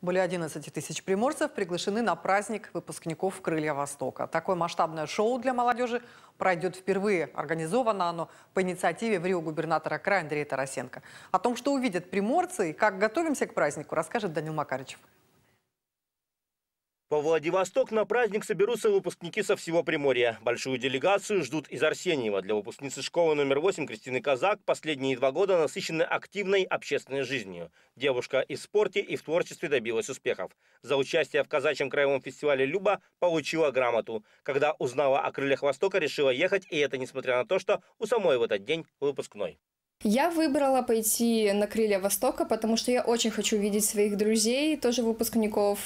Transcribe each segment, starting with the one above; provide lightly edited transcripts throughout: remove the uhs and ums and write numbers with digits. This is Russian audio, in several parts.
Более 11 тысяч приморцев приглашены на праздник выпускников «Крылья Востока». Такое масштабное шоу для молодежи пройдет впервые. Организовано оно по инициативе в Рио губернатора края Андрея Тарасенко. О том, что увидят приморцы и как готовимся к празднику, расскажет Данил Макарычев. Во Владивосток на праздник соберутся выпускники со всего Приморья. Большую делегацию ждут из Арсеньева. Для выпускницы школы номер 8 Кристины Казак последние 2 года насыщены активной общественной жизнью. Девушка и в спорте, и в творчестве добилась успехов. За участие в казачьем краевом фестивале «Люба» получила грамоту. Когда узнала о «Крыльях Востока», решила ехать, и это несмотря на то, что у самой в этот день выпускной. Я выбрала пойти на «Крылья Востока», потому что я очень хочу видеть своих друзей, тоже выпускников.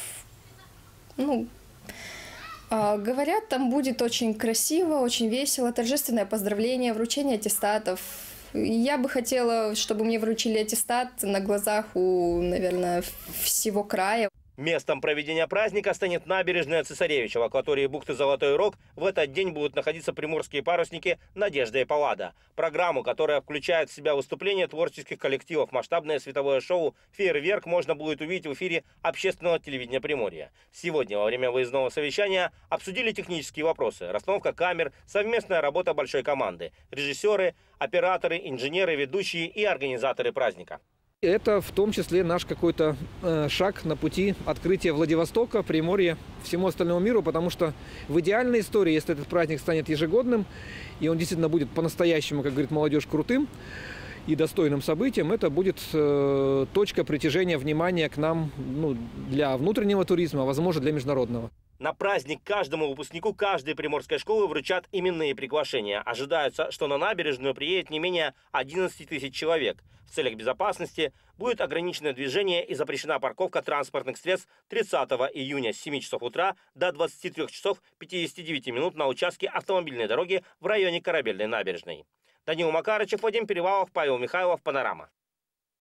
Говорят, там будет очень красиво, очень весело, торжественное поздравление, вручение аттестатов. Я бы хотела, чтобы мне вручили аттестат на глазах у, наверное, всего края. Местом проведения праздника станет набережная Цесаревича. В акватории бухты Золотой Рог в этот день будут находиться приморские парусники «Надежда и Паллада». Программу, которая включает в себя выступления творческих коллективов, масштабное световое шоу «Фейерверк» можно будет увидеть в эфире общественного телевидения Приморья. Сегодня во время выездного совещания обсудили технические вопросы. Расстановка камер, совместная работа большой команды, режиссеры, операторы, инженеры, ведущие и организаторы праздника. Это в том числе наш какой-то шаг на пути открытия Владивостока, Приморья, всему остальному миру, потому что в идеальной истории, если этот праздник станет ежегодным, и он действительно будет по-настоящему, как говорит молодежь, крутым и достойным событием, это будет точка притяжения внимания к нам для внутреннего туризма, а возможно для международного. На праздник каждому выпускнику каждой приморской школы вручат именные приглашения. Ожидается, что на набережную приедет не менее 11 тысяч человек. В целях безопасности будет ограничено движение и запрещена парковка транспортных средств 30 июня с 7 часов утра до 23 часов 59 минут на участке автомобильной дороги в районе Корабельной набережной. Данил Макарычев, Вадим Перевалов, Павел Михайлов, Панорама.